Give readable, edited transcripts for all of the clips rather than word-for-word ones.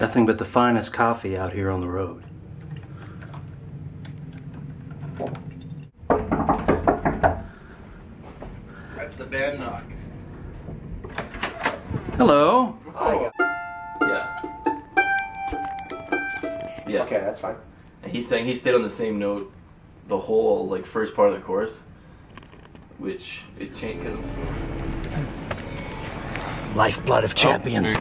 Nothing but the finest coffee out here on the road. That's the band knock. Hello. Oh. Yeah. Okay, that's fine. And he's saying he stayed on the same note the whole like first part of the chorus, which it changed because Lifeblood of champions.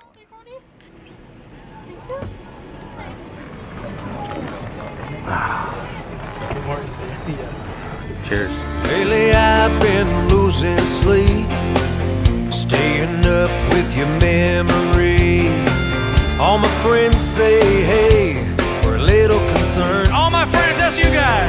Cheers. Lately I've been losing sleep, staying up with your memory. All my friends say, hey, we're a little concerned. All my friends, that's you guys.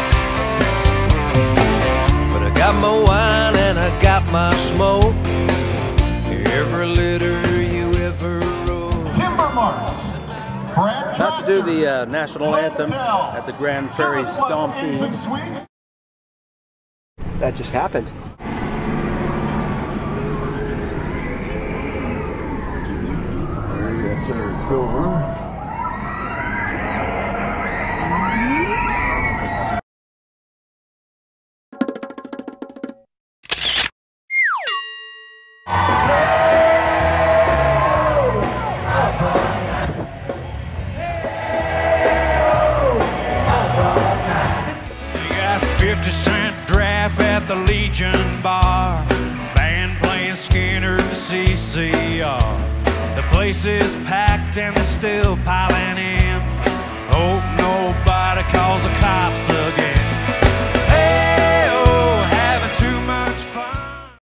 But I got my wine and I got my smoke. Every letter you ever wrote. Timber March. About to do the national anthem at the Grande Prairie Stompede. That just happened. That's our Pilgrim. At the Legion Bar, band playing Skinner and CCR. The place is packed and they're still piling in. Hope nobody calls the cops